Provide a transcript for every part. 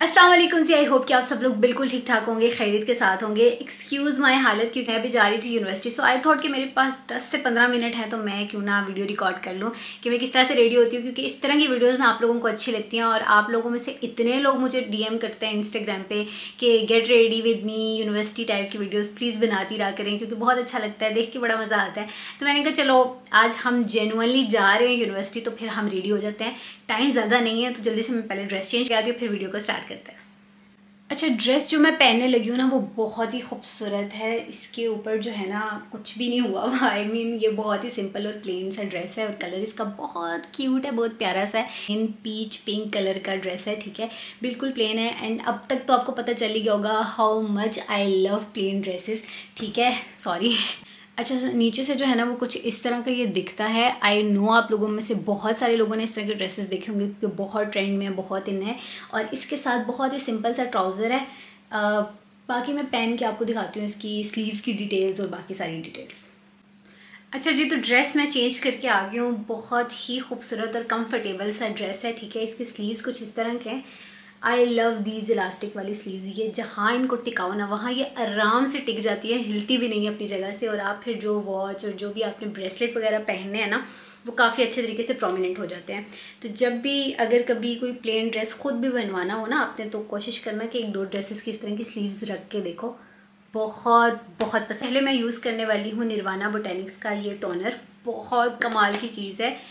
अस्सलाम वालेकुम जी। I hope कि आप सब लोग बिल्कुल ठीक ठाक होंगे, खैरियत के साथ होंगे। एक्सक्यूज़ माय हालत, क्योंकि मैं अभी जा रही थी यूनिवर्सिटी। सो आई थॉट कि मेरे पास 10 से 15 मिनट है तो मैं क्यों ना वीडियो रिकॉर्ड कर लूँ कि मैं किस तरह से रेडी होती हूँ, क्योंकि इस तरह की वीडियोस ना आप लोगों को अच्छी लगती हैं। और आप लोगों में से इतने लोग मुझे डीएम करते हैं इंस्टाग्राम पे कि get ready with me university type की वीडियोज़ प्लीज़ बनाती रहा करें, क्योंकि बहुत अच्छा लगता है, देख के बड़ा मज़ा आता है। तो मैंने कहा चलो आज हम जेन्युइनली जा रहे हैं यूनिवर्सिटी, तो फिर हम रेडी हो जाते हैं। टाइम ज़्यादा नहीं है तो जल्दी से मैं पहले ड्रेस चेंज करती हूँ, फिर वीडियो को स्टार्ट करते हैं। अच्छा, ड्रेस जो मैं पहनने लगी हूँ ना वो बहुत ही खूबसूरत है। इसके ऊपर जो है ना कुछ भी नहीं हुआ हुआ। आई मीन ये बहुत ही सिंपल और प्लेन सा ड्रेस है और कलर इसका बहुत क्यूट है, बहुत प्यारा सा है। इन पीच पिंक कलर का ड्रेस है, ठीक है, बिल्कुल प्लेन है। एंड अब तक तो आपको पता चल ही गया होगा how much I love plain dresses, ठीक है, सॉरी। अच्छा, नीचे से जो है ना वो कुछ इस तरह का ये दिखता है। आई नो आप लोगों में से बहुत सारे लोगों ने इस तरह के ड्रेसेस देखे होंगे, क्योंकि बहुत ट्रेंड में है, बहुत इन है। और इसके साथ बहुत ही सिंपल सा ट्राउज़र है। बाकी मैं पहन के आपको दिखाती हूँ इसकी स्लीव्स की डिटेल्स और बाकी सारी डिटेल्स। अच्छा जी, तो ड्रेस मैं चेंज करके आ गई हूँ। बहुत ही खूबसूरत और कंफर्टेबल सा ड्रेस है, ठीक है। इसके स्लीव्स कुछ इस तरह के हैं। आई लव दीज इलास्टिक वाली स्लीव्स। ये जहाँ इनको टिकाओ ना वहाँ ये आराम से टिक जाती है, हिलती भी नहीं है अपनी जगह से। और आप फिर जो वॉच और जो भी आपने ब्रेसलेट वगैरह पहनने हैं ना वो काफ़ी अच्छे तरीके से प्रोमिनेंट हो जाते हैं। तो जब भी अगर कभी कोई प्लेन ड्रेस खुद भी बनवाना हो ना आपने, तो कोशिश करना कि एक दो ड्रेसेस की इस तरह की स्लीव्स रख के देखो, बहुत बहुत पसंद। पहले मैं यूज़ करने वाली हूँ निर्वाणा बोटेनिक्स का ये टोनर, बहुत कमाल की चीज़ है।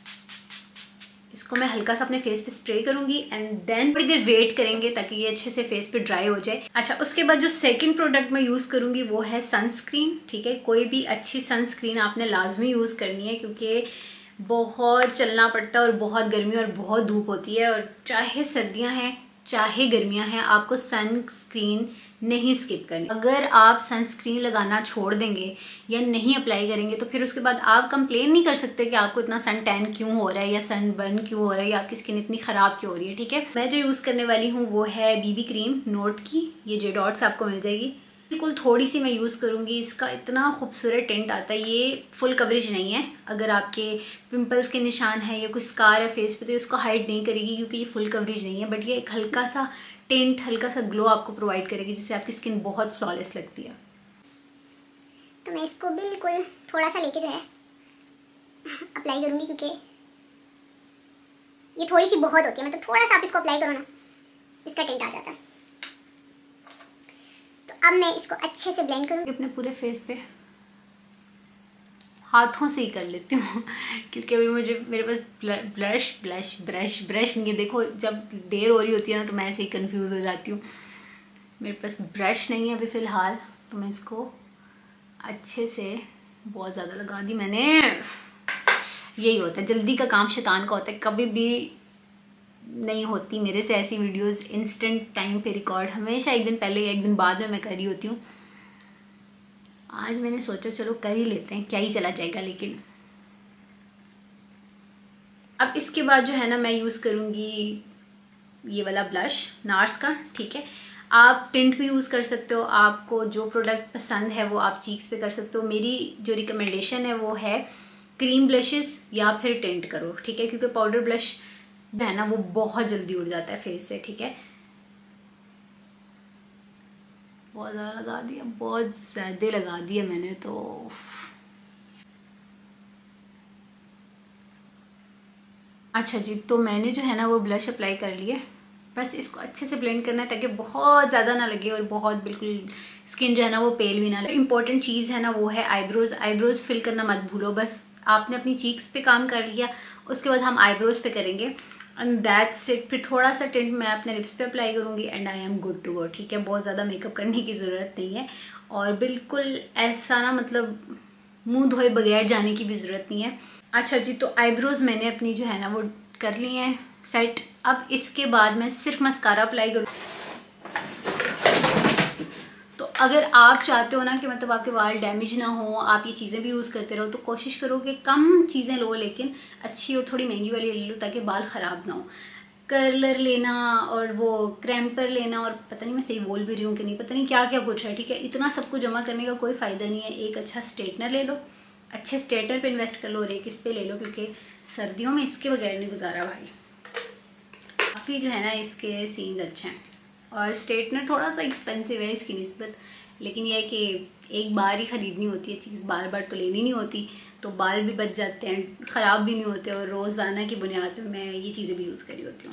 इसको मैं हल्का सा अपने फेस पे स्प्रे करूंगी एंड देन थोड़ी देर वेट करेंगे ताकि ये अच्छे से फेस पे ड्राई हो जाए। अच्छा, उसके बाद जो सेकंड प्रोडक्ट मैं यूज़ करूंगी वो है सनस्क्रीन, ठीक है। कोई भी अच्छी सनस्क्रीन आपने लाजमी यूज़ करनी है, क्योंकि बहुत चलना पड़ता है और बहुत गर्मी और बहुत धूप होती है। और चाहे सर्दियाँ हैं चाहे गर्मियाँ हैं, आपको सनस्क्रीन नहीं स्किप करनी। अगर आप सनस्क्रीन लगाना छोड़ देंगे या नहीं अप्लाई करेंगे तो फिर उसके बाद आप कंप्लेन नहीं कर सकते कि आपको इतना सन टैन क्यों हो रहा है या सन बर्न क्यों हो रहा है या आपकी स्किन इतनी ख़राब क्यों हो रही है, ठीक है। मैं जो यूज़ करने वाली हूँ वो है बीबी क्रीम नोट की। ये जे डॉट्स आपको मिल जाएगी, बिल्कुल थोड़ी सी मैं यूज़ करूँगी। इसका इतना खूबसूरत टेंट आता है। ये फुल कवरेज नहीं है, अगर आपके पिंपल्स के निशान है या कोई स्कार है फेस पे तो इसको हाइड नहीं करेगी, क्योंकि ये फुल कवरेज नहीं है। बट ये एक हल्का सा टेंट, हल्का सा ग्लो आपको प्रोवाइड करेगी, जिससे आपकी स्किन बहुत फ्लॉलेस लगती है। तो मैं इसको बिल्कुल थोड़ा सा लेके जो है अप्लाई करूँगी, क्योंकि ये थोड़ी सी बहुत होती है। मतलब थोड़ा सा आप इसको अप्लाई करो ना, इसका टेंट आ जाता है। अब मैं इसको अच्छे से ब्लेंड करूँगी अपने पूरे फेस पे, हाथों से ही कर लेती हूँ क्योंकि अभी मेरे पास ब्रश नहीं है। देखो, जब देर हो रही होती है ना तो मैं ऐसे ही कंफ्यूज हो जाती हूँ। मेरे पास ब्रश नहीं है अभी फ़िलहाल, तो मैं इसको अच्छे से, बहुत ज़्यादा लगा दी मैंने। यही होता है, जल्दी का काम शैतान का होता है। कभी भी नहीं होती मेरे से ऐसी वीडियोस इंस्टेंट टाइम पे रिकॉर्ड, हमेशा एक दिन पहले या एक दिन बाद में मैं कर रही होती हूँ। आज मैंने सोचा चलो कर ही लेते हैं, क्या ही चला जाएगा। लेकिन अब इसके बाद जो है ना मैं यूज़ करूँगी ये वाला ब्लश नार्स का, ठीक है। आप टिंट भी यूज़ कर सकते हो, आपको जो प्रोडक्ट पसंद है वो आप चीक्स पे कर सकते हो। मेरी जो रिकमेंडेशन है वो है क्रीम ब्लशेस या फिर टिंट करो, ठीक है, क्योंकि पाउडर ब्लश है ना वो बहुत जल्दी उड़ जाता है फेस से, ठीक है। बहुत ज़्यादा लगा दिया, बहुत ज़्यादा लगा दिया मैंने तो। अच्छा जी, तो मैंने जो है ना वो ब्लश अप्लाई कर लिया। बस इसको अच्छे से ब्लेंड करना है ताकि बहुत ज़्यादा ना लगे और बहुत बिल्कुल स्किन जो है ना वो पेल भी ना लगे। इम्पॉर्टेंट चीज़ है ना वो है आईब्रोज़। आईब्रोज़ फिल करना मत भूलो। बस आपने अपनी चीक्स पे काम कर लिया, उसके बाद हम आईब्रोज़ पे करेंगे एंड दैट्स इट। फिर थोड़ा सा टिंट मैं अपने लिप्स पे अप्लाई करूँगी and I am good to go, ठीक है। बहुत ज़्यादा मेकअप करने की ज़रूरत नहीं है और बिल्कुल ऐसा ना मतलब मुँह धोए बगैर जाने की भी ज़रूरत नहीं है। अच्छा जी, तो आईब्रोज़ मैंने अपनी जो है ना वो कर ली हैं सेट। अब इसके बाद मैं सिर्फ मस्कारा अप्लाई करूँ। तो अगर आप चाहते हो ना कि मतलब आपके बाल डैमेज ना हो, आप ये चीज़ें भी यूज़ करते रहो, तो कोशिश करो कि कम चीज़ें लो लेकिन अच्छी और थोड़ी महंगी वाली ले लो ताकि बाल ख़राब ना हो। कर्लर लेना और वो क्रैम्पर लेना और पता नहीं मैं सही बोल भी रही हूँ कि नहीं, पता नहीं क्या क्या कुछ है, ठीक है। इतना सब कुछ जमा करने का कोई फ़ायदा नहीं है। एक अच्छा स्ट्रेटनर ले लो, अच्छे स्ट्रेटनर पे इन्वेस्ट कर लो और एक इस पे ले लो, क्योंकि सर्दियों में इसके बगैर नहीं गुजारा भाई। काफ़ी जो है ना इसके सीन्स अच्छे हैं। और स्ट्रेटनर थोड़ा सा एक्सपेंसिव है इसकी निस्बत, लेकिन यह है कि एक बार ही ख़रीदनी होती है चीज़, बार बार तो लेनी नहीं होती, तो बाल भी बच जाते हैं, ख़राब भी नहीं होते, और रोज़ाना की बुनियाद पर मैं ये चीज़ें भी यूज़ करी होती हूँ।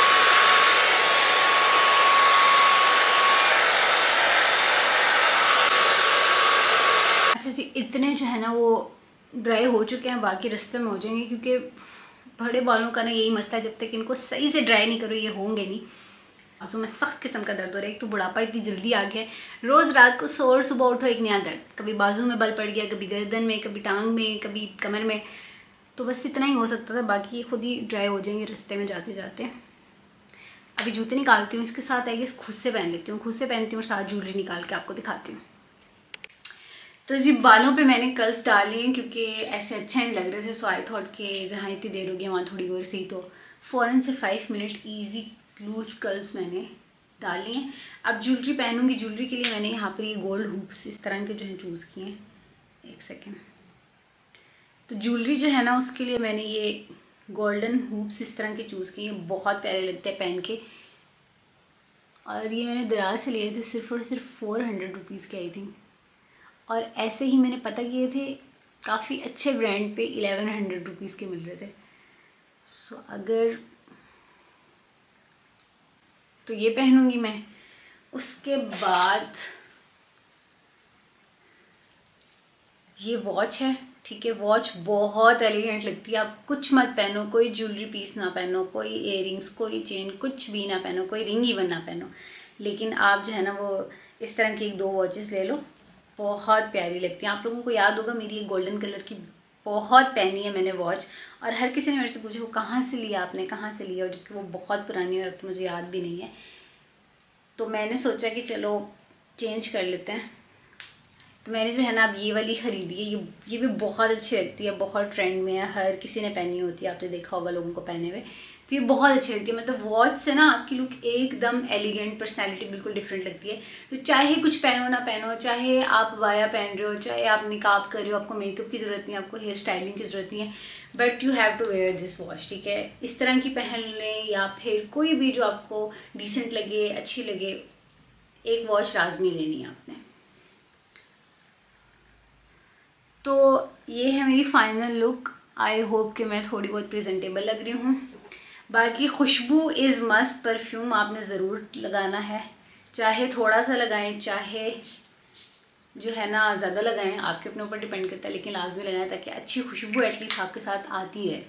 अच्छा जी, इतने जो है ना वो ड्राई हो चुके हैं, बाकी रास्ते में हो जाएंगे, क्योंकि बड़े बालों का ना यही मसला है, जब तक इनको सही से ड्राई नहीं करो ये होंगे नहीं। आंसू में सख्त किस्म का दर्द हो रहा है, एक तो बुढ़ापा इतनी जल्दी आ गया है, रोज़ रात को सो और सुबह उठो एक नया दर्द, कभी बाजू में बल पड़ गया, कभी गर्दन में, कभी टांग में, कभी कमर में, तो बस इतना ही हो सकता था, बाकी ये खुद ही ड्राई हो जाएंगे रास्ते में जाते जाते। अभी जूते निकालती हूँ, इसके साथ आएगी खुद से पहन लेती हूँ, खुद से पहनती हूँ और साथ ज्वेलरी निकाल के आपको दिखाती हूँ। तो जी बालों पे मैंने कर्ल्स डाल लिए क्योंकि ऐसे अच्छे नहीं लग रहे थे, सो आई थॉट के जहाँ इतनी देर होगी वहाँ थोड़ी देर से ही, तो फ़ौरन से 5 मिनट इजी लूज़ कर्ल्स मैंने डाल लिए। अब ज्वेलरी पहनूंगी, ज्वेलरी के लिए मैंने यहाँ पर ये गोल्ड हुप्स इस तरह के जो हैं चूज़ किए हैं। एक सेकेंड। तो ज्वेलरी जो है ना उसके लिए मैंने ये गोल्डन हुप्स इस तरह के चूज़ किए हैं, बहुत प्यारे लगते हैं पहन के, और ये मैंने दराज से लिए थे सिर्फ और सिर्फ 400 रुपीज़ के आई थिंक, और ऐसे ही मैंने पता किए थे काफ़ी अच्छे ब्रांड पे 1100 रुपीज़ के मिल रहे थे। सो अगर तो ये पहनूंगी मैं। उसके बाद ये वॉच है, ठीक है, वॉच बहुत एलिगेंट लगती है, आप कुछ मत पहनो, कोई ज्वेलरी पीस ना पहनो, कोई इयररिंग्स, कोई चेन, कुछ भी ना पहनो, कोई रिंग इवन ना पहनो, लेकिन आप जो है ना वो इस तरह की 1-2 वॉचेस ले लो, बहुत प्यारी लगती हैं। आप लोगों को याद होगा मेरी एक गोल्डन कलर की बहुत पहनी है मैंने वॉच, और हर किसी ने मेरे से पूछा वो कहाँ से लिया आपने, कहाँ से लिया, और जबकि वो बहुत पुरानी है और अब तो मुझे याद भी नहीं है। तो मैंने सोचा कि चलो चेंज कर लेते हैं, तो मैंने जो है ना अब ये वाली ख़रीदी है। ये भी बहुत अच्छी लगती है, बहुत ट्रेंड में है, हर किसी ने पहनी होती है, आपने देखा होगा लोगों को पहने हुए, तो ये बहुत अच्छी लगती है। मतलब वॉच से ना आपकी लुक एकदम एलिगेंट, पर्सनैलिटी बिल्कुल डिफरेंट लगती है। तो चाहे कुछ पहनो ना पहनो, चाहे आप वाया पहन रहे हो, चाहे आप निकाब कर रहे हो, आपको मेकअप की ज़रूरत नहीं है, आपको हेयर स्टाइलिंग की ज़रूरत नहीं है, but you have to wear this watch, ठीक है। इस तरह की पहन लें या फिर कोई भी जो आपको डिसेंट लगे, अच्छी लगे, एक वॉच लाजमी लेनी है आपने। तो ये है मेरी फाइनल लुक। आई होप कि मैं थोड़ी बहुत प्रेजेंटेबल लग रही हूँ। बाकी खुशबू इज़ मस्ट, परफ्यूम आपने ज़रूर लगाना है, चाहे थोड़ा सा लगाएं, चाहे जो है ना ज़्यादा लगाएं, आपके अपने ऊपर डिपेंड करता है, लेकिन लाजमी लगाएं ताकि अच्छी खुशबू एटलीस्ट आपके साथ आती है।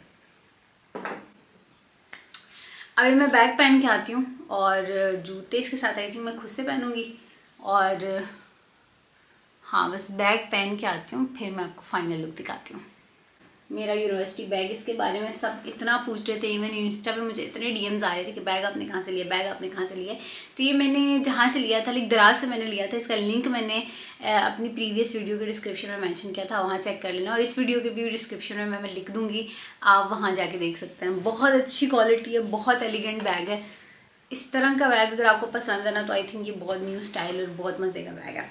अभी मैं बैग पहन के आती हूँ, और जूते इसके साथ आई थिंक मैं खुद से पहनूँगी, और हाँ बस बैग पहन के आती हूँ, फिर मैं आपको फाइनल लुक दिखाती हूँ। मेरा यूनिवर्सिटी बैग, इसके बारे में सब इतना पूछ रहे थे, इवन इंस्टा पे मुझे इतने डीएम्स आ रहे थे कि बैग आपने कहाँ से लिया, बैग आपने कहाँ से लिया। तो ये मैंने जहाँ से लिया था, लाइक दराज से मैंने लिया था, इसका लिंक मैंने अपनी प्रीवियस वीडियो के डिस्क्रिप्शन में मेंशन किया था, वहाँ चेक कर लेना, और इस वीडियो के भी डिस्क्रिप्शन में मैं लिख दूँगी, आप वहाँ जाके देख सकते हैं। बहुत अच्छी क्वालिटी है, बहुत एलिगेंट बैग है। इस तरह का बैग अगर आपको पसंद है ना, तो आई थिंक ये बहुत न्यू स्टाइल और बहुत मज़े का बैग है।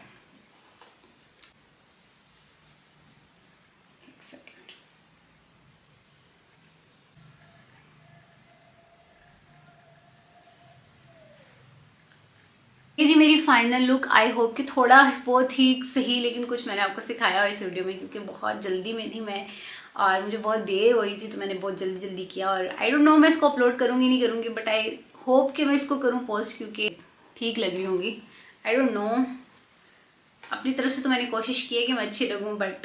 ये जी मेरी फाइनल लुक। आई होप कि थोड़ा बहुत ही सही, लेकिन कुछ मैंने आपको सिखाया इस वीडियो में, क्योंकि बहुत जल्दी में थी मैं और मुझे बहुत देर हो रही थी, तो मैंने बहुत जल्दी किया। और आई डोंट नो मैं इसको अपलोड करूँगी नहीं करूँगी, बट आई होप कि मैं इसको करूँ पोस्ट, क्योंकि ठीक लग रही होंगी। आई डोंट नो, अपनी तरफ से तो मैंने कोशिश की है कि मैं अच्छी लगूँ, बट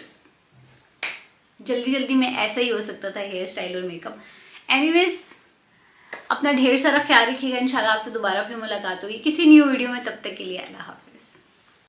जल्दी में ऐसा ही हो सकता था हेयर स्टाइल और मेकअप। एनीवेज, अपना ढेर सारा ख्याल रखिएगा। इंशाल्लाह आपसे दोबारा फिर मुलाकात होगी किसी न्यू वीडियो में। तब तक के लिए अल्लाह हाफ़िज़।